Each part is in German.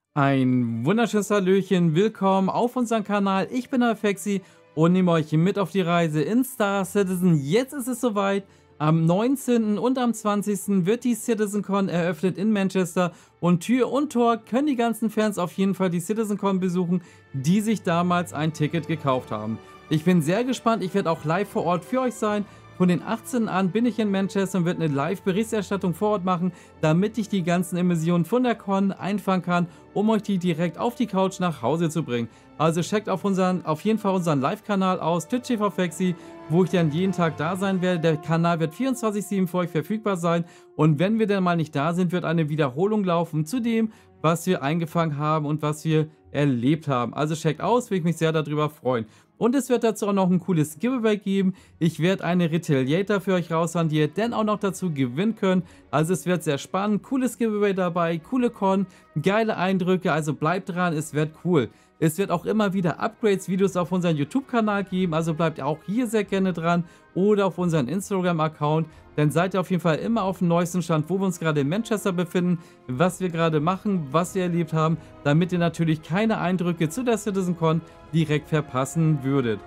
Ein wunderschönes Hallöchen, willkommen auf unserem Kanal. Ich bin der Fexi und nehme euch mit auf die Reise in Star Citizen. Jetzt ist es soweit. Am 19. und am 20. wird die CitizenCon eröffnet in Manchester und Tür und Tor können die ganzen Fans auf jeden Fall die CitizenCon besuchen, die sich damals ein Ticket gekauft haben. Ich bin sehr gespannt, ich werde auch live vor Ort für euch sein. Von den 18 an bin ich in Manchester und werde eine Live-Berichterstattung vor Ort machen, damit ich die ganzen Emissionen von der Con einfangen kann, um euch die direkt auf die Couch nach Hause zu bringen. Also checkt auf jeden Fall unseren Live-Kanal aus, twitch.tv/fexi, wo ich dann jeden Tag da sein werde. Der Kanal wird 24/7 für euch verfügbar sein und wenn wir dann mal nicht da sind, wird eine Wiederholung laufen zu dem, was wir eingefangen haben und was wir erlebt haben. Also checkt aus, würde ich mich sehr darüber freuen. Und es wird dazu auch noch ein cooles Giveaway geben. Ich werde eine Retaliator für euch raushauen, die ihr dann auch noch dazu gewinnen könnt. Also es wird sehr spannend, cooles Giveaway dabei, coole Con, geile Eindrücke, also bleibt dran, es wird cool. Es wird auch immer wieder Upgrades-Videos auf unserem YouTube-Kanal geben, also bleibt auch hier sehr gerne dran oder auf unserem Instagram-Account. Dann seid ihr auf jeden Fall immer auf dem neuesten Stand, wo wir uns gerade in Manchester befinden, was wir gerade machen, was wir erlebt haben, damit ihr natürlich keine Eindrücke zu der CitizenCon direkt verpassen würdet.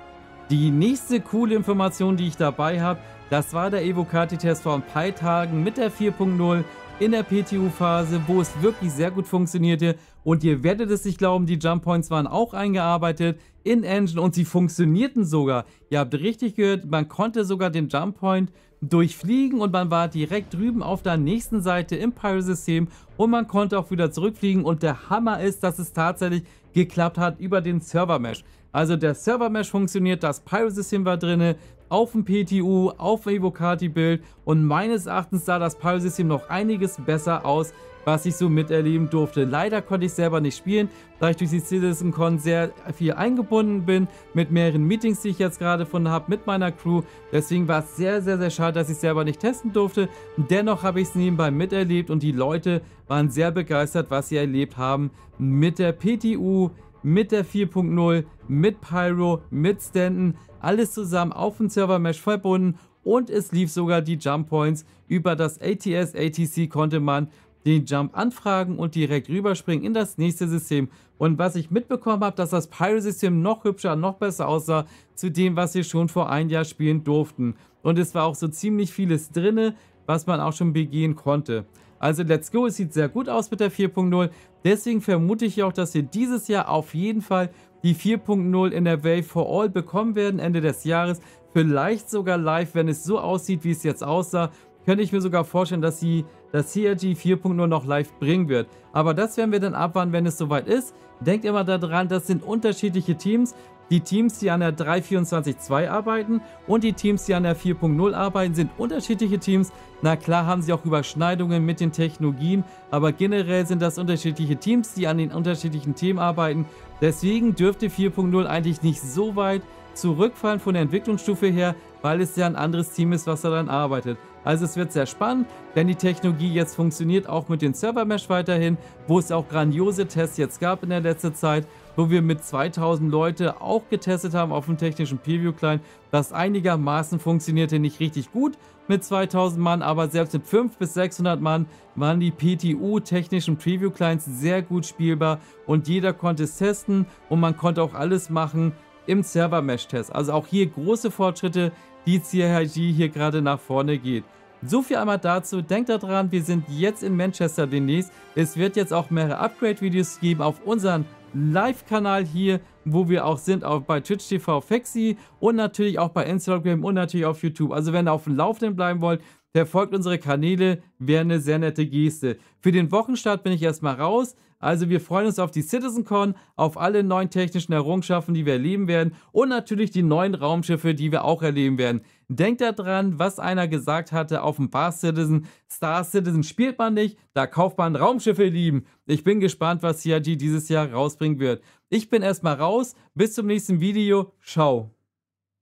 Die nächste coole Information, die ich dabei habe, das war der Evocati-Test vor ein paar Tagen mit der 4.0 in der PTU-Phase, wo es wirklich sehr gut funktionierte. Und ihr werdet es nicht glauben, die Jump Points waren auch eingearbeitet in Engine und sie funktionierten sogar. Ihr habt richtig gehört, man konnte sogar den Jump Point durchfliegen und man war direkt drüben auf der nächsten Seite im Pyro-System und man konnte auch wieder zurückfliegen. Und der Hammer ist, dass es tatsächlich geklappt hat über den Server-Mesh. Also der Server-Mesh funktioniert, das Pyro-System war drin, auf dem PTU, auf dem Evocati-Bild und meines Erachtens sah das Pyro-System noch einiges besser aus, was ich so miterleben durfte. Leider konnte ich selber nicht spielen, da ich durch die CitizenCon sehr viel eingebunden bin, mit mehreren Meetings, die ich jetzt gerade von habe, mit meiner Crew. Deswegen war es sehr, sehr, sehr schade, dass ich selber nicht testen durfte. Dennoch habe ich es nebenbei miterlebt und die Leute waren sehr begeistert, was sie erlebt haben mit der PTU, mit der 4.0, mit Pyro, mit Stanton, alles zusammen auf dem Server-Mesh verbunden und es lief sogar die Jump Points. Über das ATS, ATC konnte man den Jump anfragen und direkt rüberspringen in das nächste System. Und was ich mitbekommen habe, dass das Pyro-System noch hübscher, noch besser aussah zu dem, was wir schon vor einem Jahr spielen durften. Und es war auch so ziemlich vieles drinne, was man auch schon begehen konnte. Also let's go, es sieht sehr gut aus mit der 4.0. Deswegen vermute ich auch, dass wir dieses Jahr auf jeden Fall die 4.0 in der Wave for All bekommen werden, Ende des Jahres. Vielleicht sogar live, wenn es so aussieht, wie es jetzt aussah, könnte ich mir sogar vorstellen, dass sie das CRG 4.0 noch live bringen wird. Aber das werden wir dann abwarten, wenn es soweit ist. Denkt immer daran, das sind unterschiedliche Teams. Die Teams, die an der 3.24.2 arbeiten und die Teams, die an der 4.0 arbeiten, sind unterschiedliche Teams. Na klar haben sie auch Überschneidungen mit den Technologien, aber generell sind das unterschiedliche Teams, die an den unterschiedlichen Themen arbeiten. Deswegen dürfte 4.0 eigentlich nicht so weit zurückfallen von der Entwicklungsstufe her, weil es ja ein anderes Team ist, was daran arbeitet. Also es wird sehr spannend, wenn die Technologie jetzt funktioniert, auch mit den Server-Mesh weiterhin, wo es auch grandiose Tests jetzt gab in der letzten Zeit, wo wir mit 2000 Leute auch getestet haben auf dem technischen Preview-Client, das einigermaßen funktionierte, nicht richtig gut mit 2000 Mann, aber selbst mit 500 bis 600 Mann waren die PTU-technischen Preview-Clients sehr gut spielbar und jeder konnte es testen und man konnte auch alles machen im Server-Mesh-Test. Also auch hier große Fortschritte, die CIG hier gerade nach vorne geht. So viel einmal dazu. Denkt daran, wir sind jetzt in Manchester demnächst. Es wird jetzt auch mehrere Upgrade-Videos geben auf unseren Live-Kanal hier, wo wir auch sind, auch bei twitch.tv/fexi und natürlich auch bei Instagram und natürlich auf YouTube. Also wenn ihr auf dem Laufenden bleiben wollt, verfolgt unsere Kanäle, wäre eine sehr nette Geste. Für den Wochenstart bin ich erstmal raus. Also wir freuen uns auf die CitizenCon, auf alle neuen technischen Errungenschaften, die wir erleben werden und natürlich die neuen Raumschiffe, die wir auch erleben werden. Denkt daran, was einer gesagt hatte auf dem Star Citizen spielt man nicht, da kauft man Raumschiffe, lieben. Ich bin gespannt, was CIG dieses Jahr rausbringen wird. Ich bin erstmal raus, bis zum nächsten Video, ciao.